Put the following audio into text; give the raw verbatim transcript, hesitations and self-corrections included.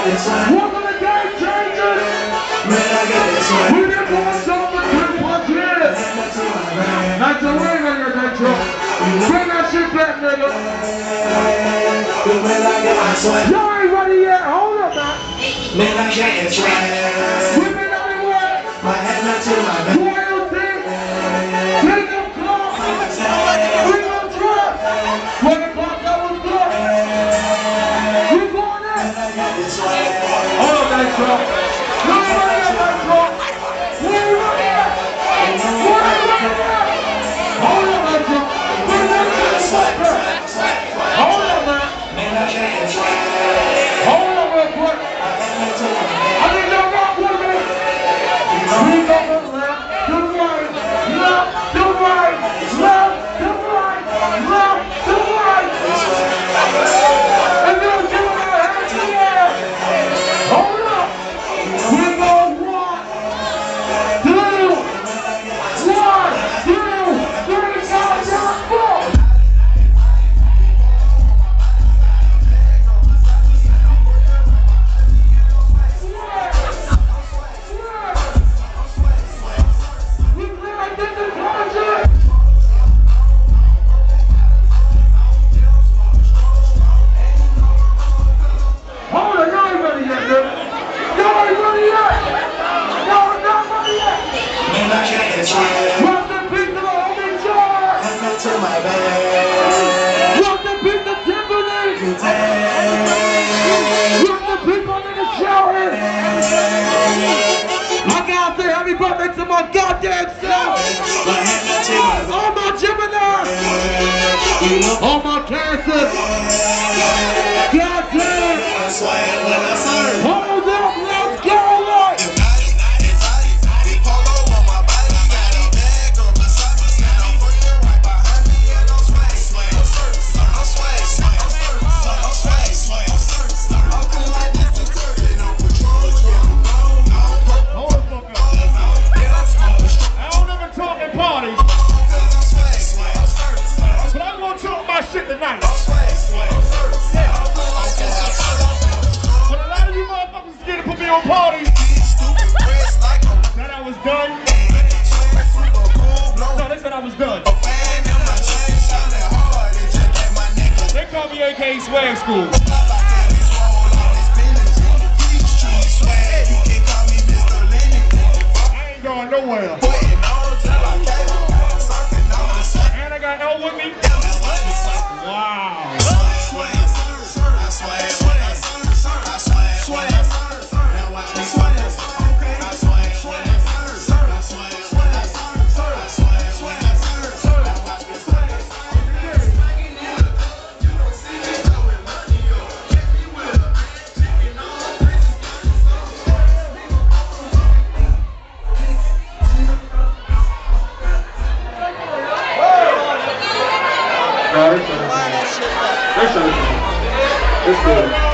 Welcome to Game Changers. We did more stuff for two plus years. That's the way, nigga, that truck. Bring that shit back, nigga. Y'all ain't ready yet. Hold up, man. We've been everywhere. Royalty. Kingdom Come. Freedom Truck. What the fuck that was good? We going in. Hold up, that truck. Look at that truck. Where you running at? Where you running at? Hold up, that truck. Bring that shit back. Hold up, man. Hold up real quick. I think y'all rock with me. We go to the left, to the right, left, to the right, left, to the right, left, to the right. And then give it our hands in the air. Hold up. We go one, two, one, two, three, five, seven, four. To my goddamn self! All my Geminis! All my Cancers! Goddamn! Hold up, let's go! Tonight. But a lot of you motherfuckers scared to put me on parties. Said I was done. No, they said I was done. They call me A K A Swagg Skool. I ain't going nowhere. And I got L with me. Wow. It's good.